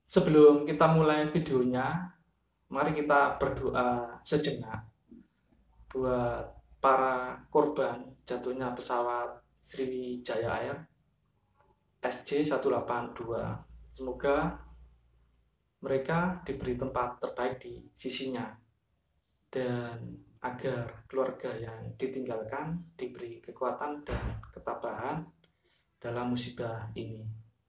Sebelum kita mulai videonya, mari kita berdoa sejenak buat para korban jatuhnya pesawat Sriwijaya Air SJ182. Semoga mereka diberi tempat terbaik di sisinya dan agar keluarga yang ditinggalkan diberi kekuatan dan ketabahan dalam musibah ini.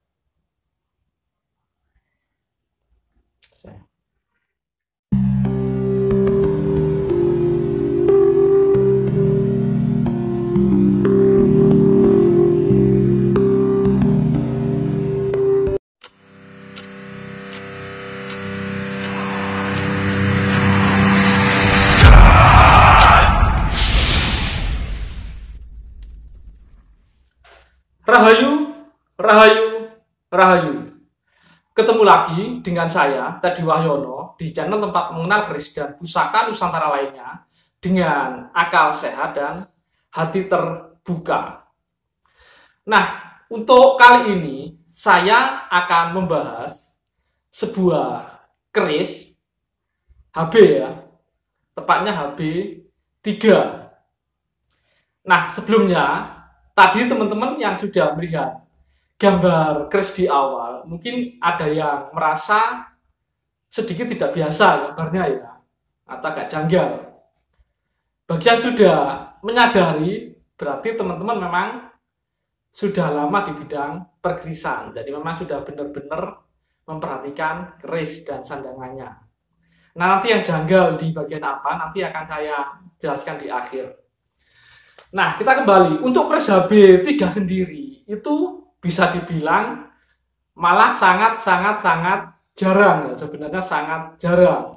Rahayu, Rahayu, Rahayu. Ketemu lagi dengan saya, Teddy Wahyono, di channel tempat mengenal keris dan pusaka Nusantara lainnya dengan akal sehat dan hati terbuka. Nah, untuk kali ini saya akan membahas sebuah keris HB ya, tepatnya HB 3. Nah, sebelumnya tadi teman-teman yang sudah melihat gambar keris di awal, mungkin ada yang merasa sedikit tidak biasa gambarnya ya, atau agak janggal. Bagi yang sudah menyadari, berarti teman-teman memang sudah lama di bidang perkerisan, jadi memang sudah benar-benar memperhatikan keris dan sandangannya. Nah, nanti yang janggal di bagian apa, nanti akan saya jelaskan di akhir. Nah, kita kembali. Untuk keris HB 3 sendiri, itu bisa dibilang malah sangat jarang ya, sebenarnya sangat jarang.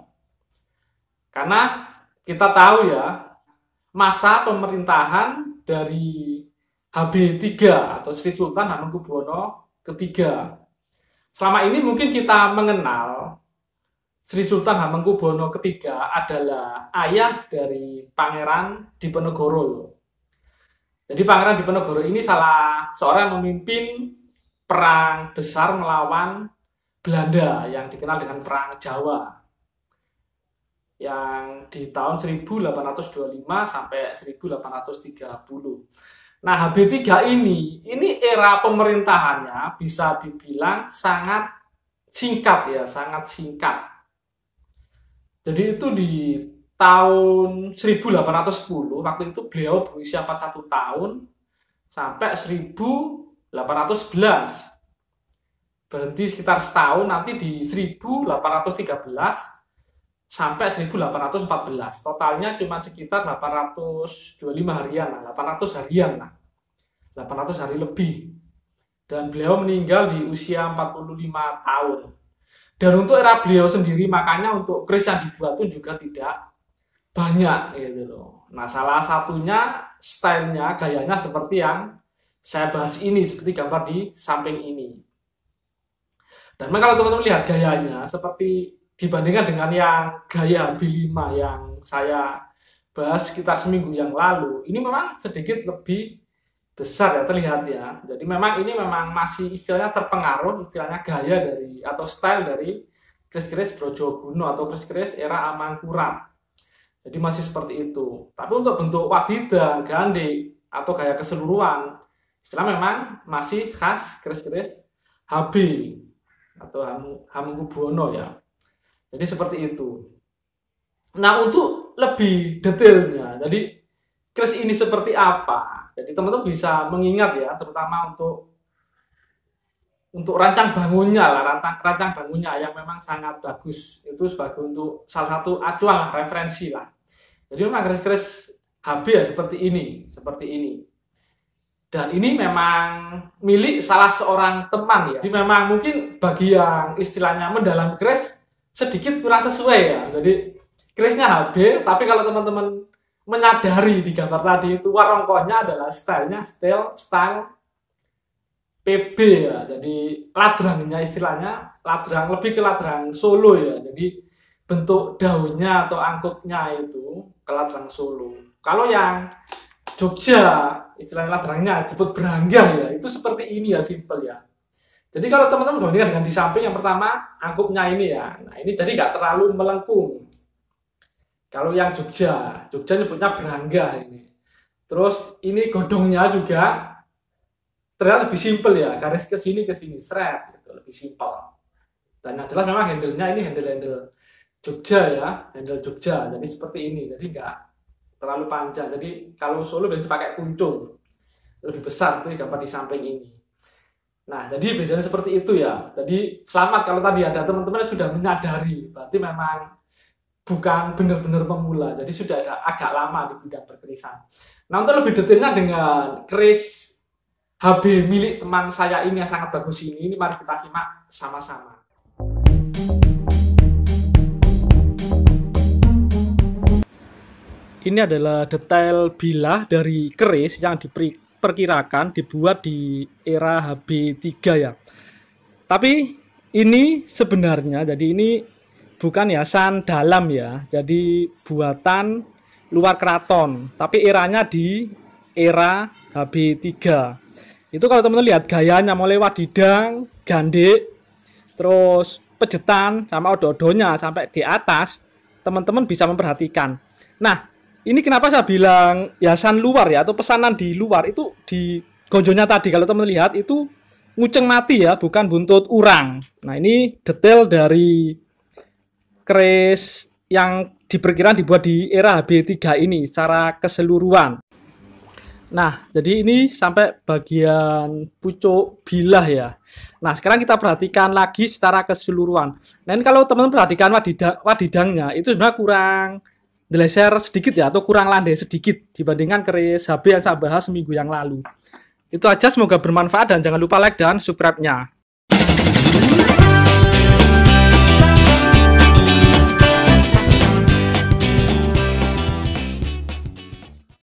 Karena kita tahu ya, masa pemerintahan dari HB 3 atau Sri Sultan Hamengkubuwono III. Selama ini mungkin kita mengenal Sri Sultan Hamengkubuwono III adalah ayah dari Pangeran Diponegoro. Jadi Pangeran Diponegoro ini salah seorang yang memimpin perang besar melawan Belanda yang dikenal dengan Perang Jawa yang di tahun 1825 sampai 1830. Nah, HB3 ini era pemerintahannya bisa dibilang sangat singkat ya, sangat singkat. Jadi itu di tahun 1810, waktu itu beliau berusia 41 tahun sampai 1811. Berhenti sekitar setahun, nanti di 1813 sampai 1814. Totalnya cuma sekitar 825 harian, 800 harian lah. 800 hari lebih. Dan beliau meninggal di usia 45 tahun. Dan untuk era beliau sendiri, makanya untuk keris yang dibuat pun juga tidak banyak gitu loh. Nah, salah satunya stylenya, gayanya seperti yang saya bahas ini, seperti gambar di samping ini. Dan memang kalau teman-teman lihat gayanya seperti dibandingkan dengan yang gaya HB5 yang saya bahas sekitar seminggu yang lalu, ini memang sedikit lebih besar ya, terlihat ya. Jadi memang ini memang masih istilahnya terpengaruh, istilahnya gaya dari atau style dari keris-keris Brojogono atau keris-keris era Amangkurat. Jadi masih seperti itu. Tapi untuk bentuk wadidang, gandhi, atau gaya keseluruhan, istilah memang masih khas keris-keris HB atau Hamengkubuwono ya. Jadi seperti itu. Nah, untuk lebih detailnya, jadi keris ini seperti apa? Jadi teman-teman bisa mengingat ya, terutama untuk rancang bangunnya lah, rancang bangunnya yang memang sangat bagus. Itu sebagai untuk salah satu acuan lah, referensi lah. Jadi memang keris-keris HB ya seperti ini. Dan ini memang milik salah seorang teman ya. Jadi memang mungkin bagi yang istilahnya mendalam keris sedikit kurang sesuai ya. Jadi kerisnya HB, tapi kalau teman-teman menyadari di gambar tadi itu warongkonya adalah style PB ya. Jadi ladrangnya istilahnya ladrang, lebih ke ladrang Solo ya. Jadi bentuk daunnya atau angkutnya itu ke ladrang Solo. Kalau yang Jogja istilahnya ladrangnya disebut beranggah ya, itu seperti ini ya, simpel ya. Jadi kalau teman-teman bandingkan dengan di samping yang pertama angkupnya ini ya, nah ini jadi nggak terlalu melengkung. Kalau yang Jogja nyebutnya berangga ini. Terus ini godongnya juga terlihat lebih simpel ya, garis ke sini seret gitu, lebih simpel. Dan yang jelas memang handle-nya ini handle Jogja ya, handle Jogja. Jadi seperti ini, jadi nggak terlalu panjang. Jadi kalau Solo biasanya pakai kuncung lebih besar tuh gambar di samping ini. Nah, jadi bedanya seperti itu ya. Jadi selamat kalau tadi ada teman-teman yang sudah menyadari, berarti memang bukan benar-benar pemula. Jadi sudah agak lama di bidang perkerisan. Nah, untuk lebih detailnya dengan keris HB milik teman saya ini yang sangat bagus ini mari kita simak sama-sama. Ini adalah detail bilah dari keris yang diperkirakan dibuat di era HB3 ya. Tapi ini sebenarnya, jadi ini bukan hiasan dalam ya. Jadi buatan luar keraton, tapi eranya di era HB3. Itu kalau teman-teman lihat gayanya mulai wadidang, gandek, terus pejetan sama odo-odonya sampai di atas, teman-teman bisa memperhatikan. Nah, ini kenapa saya bilang hiasan luar ya atau pesanan di luar itu di gonjonya tadi kalau teman lihat itu nguceng mati ya, bukan buntut urang. Nah, ini detail dari keris yang diperkirakan dibuat di era HB3 ini secara keseluruhan. Nah, jadi ini sampai bagian pucuk bilah ya. Nah, sekarang kita perhatikan lagi secara keseluruhan. Nah, ini kalau teman-teman perhatikan wadidangnya itu sebenarnya kurang dileser sedikit ya, atau kurang landai sedikit dibandingkan keris HB yang saya bahas seminggu yang lalu. Itu aja, semoga bermanfaat dan jangan lupa like dan subscribe-nya.